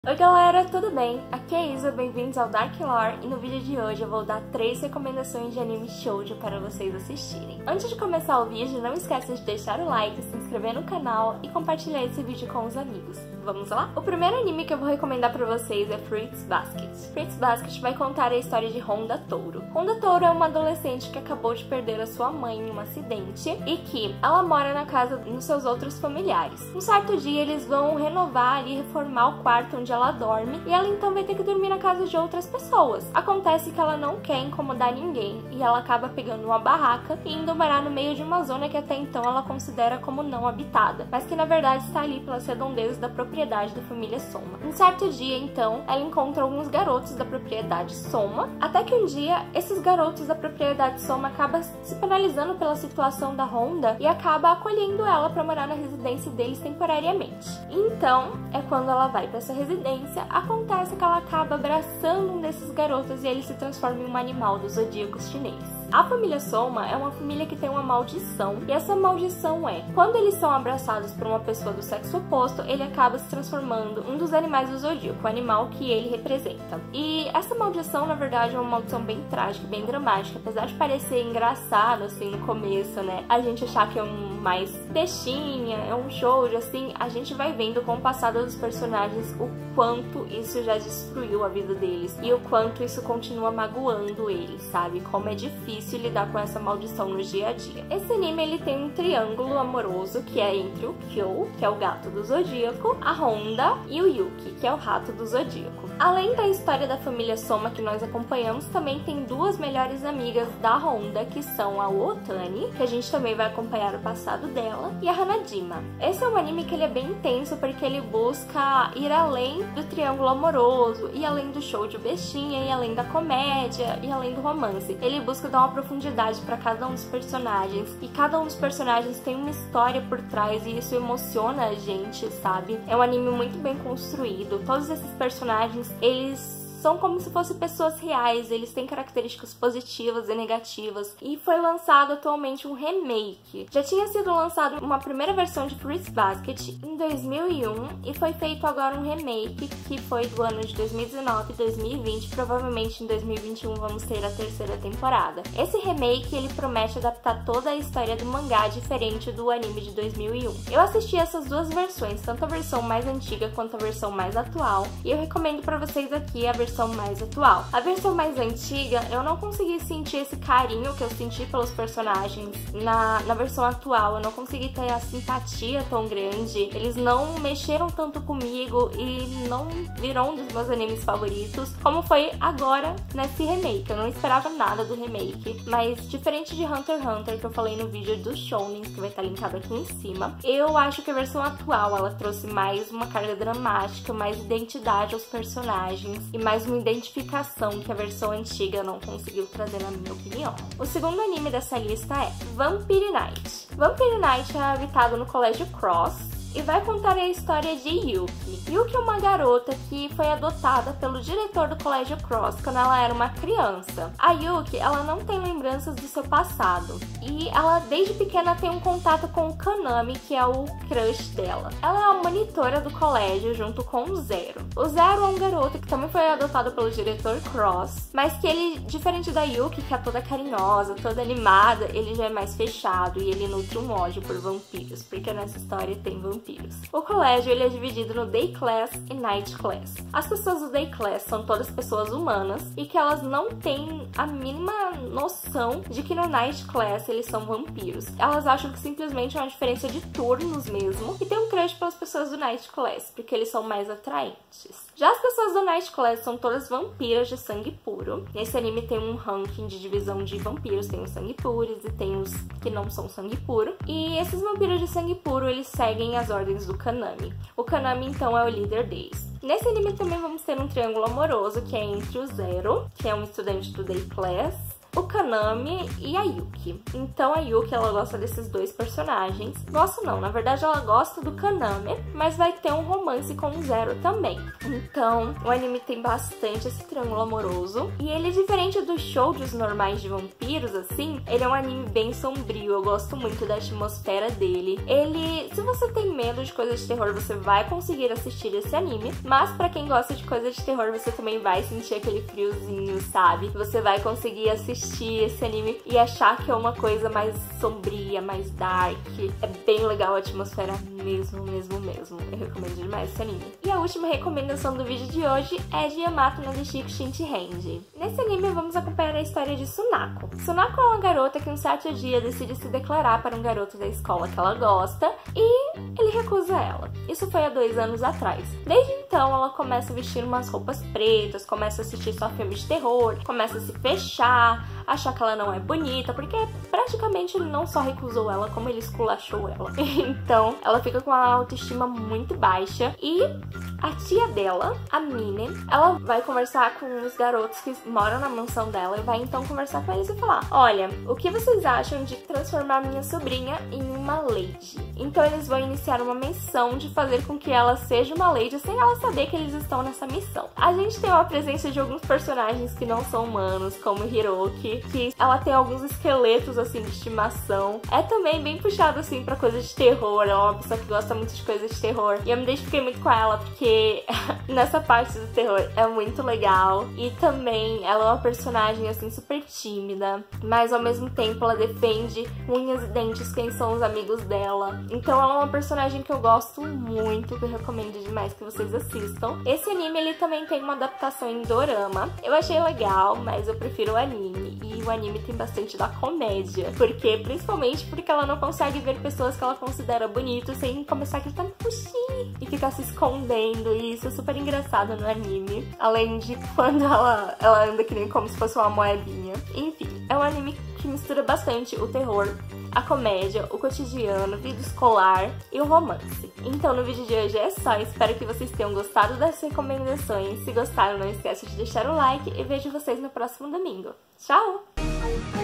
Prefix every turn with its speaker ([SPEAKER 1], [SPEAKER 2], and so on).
[SPEAKER 1] Oi galera, tudo bem? Aqui é Isa, bem-vindos ao Dark Lore e no vídeo de hoje eu vou dar 3 recomendações de anime shoujo para vocês assistirem. Antes de começar o vídeo, não esqueça de deixar o like, se inscrever no canal e compartilhar esse vídeo com os amigos. Vamos lá? O primeiro anime que eu vou recomendar para vocês é Fruits Basket. Fruits Basket vai contar a história de Honda Touro. Honda Touro é uma adolescente que acabou de perder a sua mãe em um acidente e que ela mora na casa dos seus outros familiares. Um certo dia eles vão renovar e reformar o quarto onde ela dorme e ela então vai ter que dormir na casa de outras pessoas. Acontece que ela não quer incomodar ninguém e ela acaba pegando uma barraca e indo morar no meio de uma zona que até então ela considera como não habitada, mas que na verdade está ali pelas redondezas da propriedade da família Soma. Um certo dia então ela encontra alguns garotos da propriedade Soma, até que um dia esses garotos da propriedade Soma acabam se penalizando pela situação da Honda e acaba acolhendo ela para morar na residência deles temporariamente. Então é quando ela vai para essa residência, acontece que ela acaba abraçando um desses garotos e ele se transforma em um animal do zodíaco chinês. A família Soma é uma família que tem uma maldição, e essa maldição é: quando eles são abraçados por uma pessoa do sexo oposto, ele acaba se transformando em um dos animais do zodíaco, o animal que ele representa. E essa maldição, na verdade, é uma maldição bem trágica, bem dramática, apesar de parecer engraçado, assim, no começo, né? A gente achar que é um mais bestinha, é um shoujo, assim, a gente vai vendo com o passado dos personagens o quanto isso já destruiu a vida deles e o quanto isso continua magoando eles, sabe? Como é difícil lidar com essa maldição no dia a dia. Esse anime, ele tem um triângulo amoroso que é entre o Kyo, que é o gato do zodíaco, a Honda e o Yuki, que é o rato do zodíaco. Além da história da família Soma que nós acompanhamos, também tem duas melhores amigas da Honda, que são a Otani, que a gente também vai acompanhar o passado dela, e a Hanajima. Esse é um anime que ele é bem intenso porque ele busca ir além do triângulo amoroso, e além do shoujo bestinha, e além da comédia, e além do romance. Ele busca dar uma profundidade para cada um dos personagens, e cada um dos personagens tem uma história por trás, e isso emociona a gente, sabe? É um anime muito bem construído. Todos esses personagens, eles são como se fossem pessoas reais, eles têm características positivas e negativas, e foi lançado atualmente um remake. Já tinha sido lançado uma primeira versão de Fruits Basket em 2001 e foi feito agora um remake que foi do ano de 2019 e 2020, provavelmente em 2021 vamos ter a terceira temporada. Esse remake, ele promete adaptar toda a história do mangá diferente do anime de 2001. Eu assisti essas duas versões, tanto a versão mais antiga quanto a versão mais atual, e eu recomendo para vocês aqui a versão mais atual. A versão mais antiga, eu não consegui sentir esse carinho que eu senti pelos personagens na versão atual. Eu não consegui ter a simpatia tão grande. Eles não mexeram tanto comigo e não virou um dos meus animes favoritos, como foi agora nesse remake. Eu não esperava nada do remake, mas diferente de Hunter x Hunter, que eu falei no vídeo dos shounens, que vai estar linkado aqui em cima, eu acho que a versão atual, ela trouxe mais uma carga dramática, mais identidade aos personagens e mais uma identificação que a versão antiga não conseguiu trazer, na minha opinião. O segundo anime dessa lista é Vampire Knight. Vampire Knight é habitado no Colégio Cross e vai contar a história de Yuki. Yuki é uma garota que foi adotada pelo diretor do Colégio Cross quando ela era uma criança. A Yuki, ela não tem lembranças do seu passado e ela desde pequena tem um contato com o Kanami, que é o crush dela. Ela é a monitora do colégio junto com o Zero. O Zero é um garoto que também foi adotado pelo diretor Cross, mas que ele, diferente da Yuki, que é toda carinhosa, toda animada, ele já é mais fechado e ele nutre um ódio por vampiros, porque nessa história tem vampiros. O colégio, ele é dividido no Day Class e Night Class. As pessoas do Day Class são todas pessoas humanas e que elas não têm a mínima noção de que no Night Class eles são vampiros. Elas acham que simplesmente é uma diferença de turnos mesmo e tem um crush pelas pessoas do Night Class, porque eles são mais atraentes. Já as pessoas do Night Class são todas vampiras de sangue puro. Nesse anime tem um ranking de divisão de vampiros, tem os sangue puros e tem os que não são sangue puro. E esses vampiros de sangue puro, eles seguem as ordens do Kanami. O Kanami, então, é o líder deles. Nesse anime também vamos ter um triângulo amoroso, que é entre o Zero, que é um estudante do Day Class, o Kaname e a Yuki. Então a Yuki, ela gosta desses dois personagens. Gosta não, na verdade ela gosta do Kaname, mas vai ter um romance com o Zero também. Então o anime tem bastante esse triângulo amoroso. E ele é diferente dos shoujos normais de vampiros, assim, ele é um anime bem sombrio. Eu gosto muito da atmosfera dele. Ele, se você tem medo de coisas de terror, você vai conseguir assistir esse anime. Mas pra quem gosta de coisas de terror, você também vai sentir aquele friozinho, sabe? Você vai conseguir assistir esse anime e achar que é uma coisa mais sombria, mais dark. É bem legal a atmosfera mesmo. Eu recomendo demais esse anime. E a última recomendação do vídeo de hoje é de Yamato no Deshiko Shinji. Nesse anime vamos acompanhar a história de Sunako. Sunako é uma garota que um certo dia decide se declarar para um garoto da escola que ela gosta e ele recusa ela. Isso foi há 2 anos atrás. Desde então ela começa a vestir umas roupas pretas, começa a assistir só filmes de terror, começa a se fechar, achar que ela não é bonita, porque praticamente ele não só recusou ela, como ele esculachou ela. Então ela fica com a autoestima muito baixa e a tia dela, a Mine, ela vai conversar com os garotos que moram na mansão dela e vai então conversar com eles e falar: olha, o que vocês acham de transformar minha sobrinha em uma lady? Então eles vão iniciar uma missão de fazer com que ela seja uma lady sem ela saber que eles estão nessa missão. A gente tem uma presença de alguns personagens que não são humanos, como Hiroki, que ela tem alguns esqueletos assim de estimação. É também bem puxado assim pra coisa de terror, ela é uma pessoa que gosta muito de coisas de terror. E eu me identifiquei muito com ela porque nessa parte do terror é muito legal. E também ela é uma personagem assim super tímida, mas ao mesmo tempo ela defende unhas e dentes quem são os amigos dela. Então ela é uma personagem que eu gosto muito, que eu recomendo demais que vocês assistam. Esse anime ele também tem uma adaptação em dorama. Eu achei legal, mas eu prefiro o anime. E o anime tem bastante da comédia, principalmente porque ela não consegue ver pessoas que ela considera bonitas sem começar a gritar puxi e ficar se escondendo, e isso é super engraçado no anime, além de quando ela anda que nem como se fosse uma moedinha. Enfim, é um anime que mistura bastante o terror, a comédia, o cotidiano, vida escolar e o romance. Então no vídeo de hoje é só, espero que vocês tenham gostado das recomendações. Se gostaram, não esquece de deixar o like e vejo vocês no próximo domingo. Tchau!